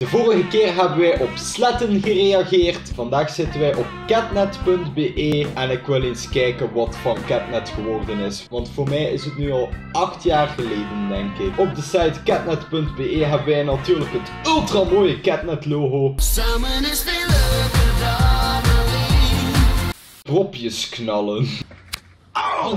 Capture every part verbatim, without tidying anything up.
De vorige keer hebben wij op Sletten gereageerd. Vandaag zitten wij op catnet punt be en ik wil eens kijken wat van Catnet geworden is. Want voor mij is het nu al acht jaar geleden, denk ik. Op de site catnet punt be hebben wij natuurlijk het ultra mooie Catnet logo. Samen is veel leuker dan alleen. Propjes knallen. Auw!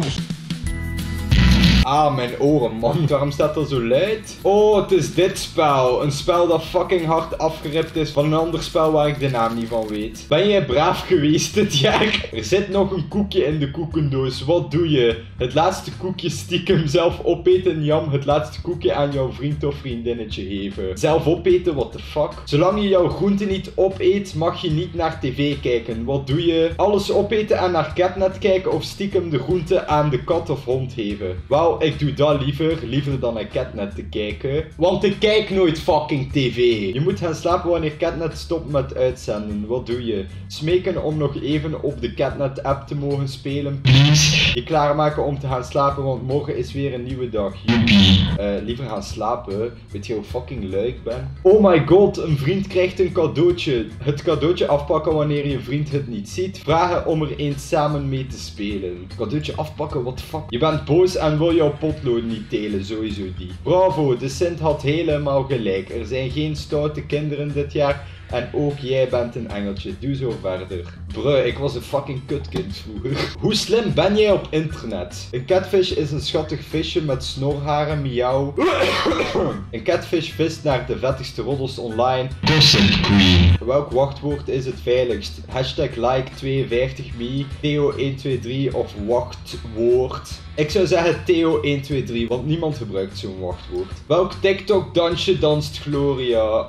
Ah, mijn oren, man. Waarom staat dat zo luid? Oh, het is dit spel. Een spel dat fucking hard afgeript is van een ander spel waar ik de naam niet van weet. Ben jij braaf geweest dit jaar? Er zit nog een koekje in de koekendoos. Wat doe je? Het laatste koekje stiekem zelf opeten. Jam, het laatste koekje aan jouw vriend of vriendinnetje geven. Zelf opeten, what the fuck? Zolang je jouw groente niet opeet, mag je niet naar tv kijken. Wat doe je? Alles opeten en naar Catnet kijken of stiekem de groente aan de kat of hond geven. Wauw. Ik doe dat liever, liever dan naar Catnet te kijken. Want ik kijk nooit fucking tv. Je moet gaan slapen wanneer Catnet stopt met uitzenden. Wat doe je? Smeken om nog even op de Catnet app te mogen spelen. Je klaarmaken om te gaan slapen, want morgen is weer een nieuwe dag. Uh, liever gaan slapen. Weet je hoe fucking lui ik ben? Oh my god, een vriend krijgt een cadeautje. Het cadeautje afpakken wanneer je vriend het niet ziet. Vragen om er eens samen mee te spelen. Cadeautje afpakken, what the fuck? Je bent boos en wil jouw potlood niet telen, sowieso die. Bravo, de Sint had helemaal gelijk. Er zijn geen stoute kinderen dit jaar. En ook jij bent een engeltje. Doe zo verder. Bruh, ik was een fucking kutkind vroeger. Hoe slim ben jij op internet? Een catfish is een schattig visje met snorharen, miauw. Een catfish vist naar de vettigste roddels online. Gossip Queen. Welk wachtwoord is het veiligst? Hashtag like tweeënvijftig me, Theo een twee drie of wachtwoord. Ik zou zeggen Theo een twee drie, want niemand gebruikt zo'n wachtwoord. Welk TikTok dansje danst Gloria?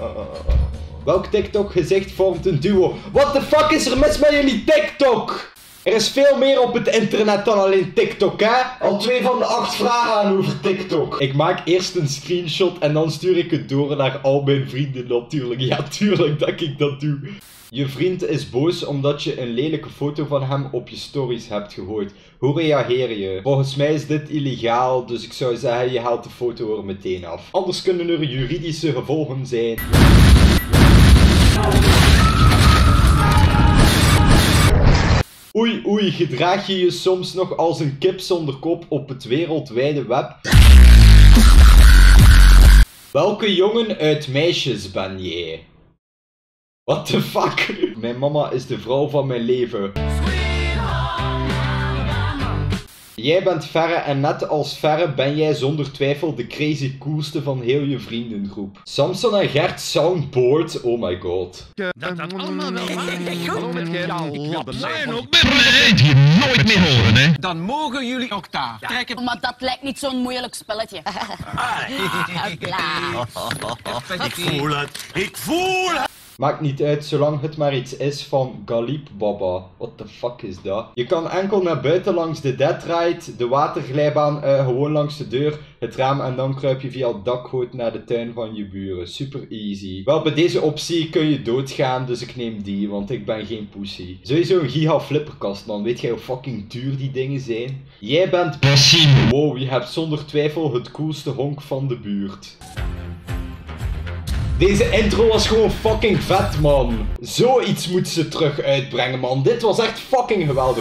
Welk TikTok gezicht vormt een duo? What the fuck is er mis met jullie TikTok? Er is veel meer op het internet dan alleen TikTok, hè? Al twee van de acht vragen aan over TikTok. Ik maak eerst een screenshot en dan stuur ik het door naar al mijn vrienden natuurlijk. Ja, tuurlijk dat ik dat doe. Je vriend is boos omdat je een lelijke foto van hem op je stories hebt gegooid. Hoe reageer je? Volgens mij is dit illegaal, dus ik zou zeggen je haalt de foto er meteen af. Anders kunnen er juridische gevolgen zijn. Oei oei, gedraag je je soms nog als een kip zonder kop op het wereldwijde web? Welke jongen uit meisjes ben jij? What the fuck? Mijn mama is de vrouw van mijn leven. Jij bent Verre en net als Verre ben jij zonder twijfel de crazy coolste van heel je vriendengroep. Samson en Gert soundboard, oh my god. Dat dat allemaal wel waar is. Goed met jou. Zijn ook met je nooit meer horen, hè? Dan mogen jullie octaaf trekken. Maar dat lijkt niet zo'n moeilijk spelletje. Ik voel het, ik voel het! Maakt niet uit, zolang het maar iets is van Galip Baba. What the fuck is dat? Je kan enkel naar buiten langs de deadride, de waterglijbaan uh, gewoon langs de deur, het raam en dan kruip je via het dakgoot naar de tuin van je buren. Super easy. Wel, bij deze optie kun je doodgaan, dus ik neem die, want ik ben geen pussy. Sowieso een giga flipperkast, man. Weet jij hoe fucking duur die dingen zijn? Jij bent pussy. Wow, je hebt zonder twijfel het coolste honk van de buurt. Deze intro was gewoon fucking vet, man. Zoiets moet ze terug uitbrengen, man. Dit was echt fucking geweldig.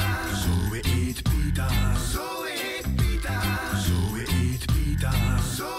Zo